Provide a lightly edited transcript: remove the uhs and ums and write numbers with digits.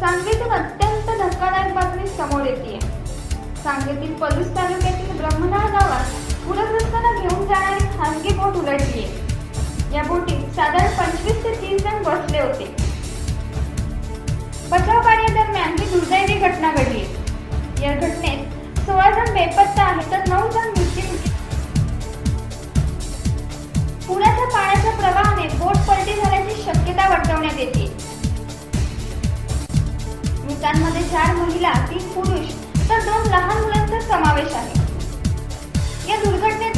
सांगलीतून अत्यंत धक्कादायक बातमी समोर येते। सांगलीतील पलूस तालुक्यातील ब्रह्मनाळ गावात पूरग्रस्तांना घेऊन जाणारी खासगी बोट उलटली आहे। या बोटीत साधारण 25 ते 30 जण बसले होते। बचाव कार्यादरम्यान ही दुर्दैवी घटना घडली। या घटनेत 16 जण बेपत्ता आहेत तर 9 जण मृत्युमुखी। पुराच्या पाण्याच्या प्रवाहाने बोट पलटी झाल्याची शक्यता वर्तवण्यात येते। मृतांमध्ये 4 महिला, 3 पुरुष तर 2 लहान मुलांचा समावेश आहे। या दुर्घटनेत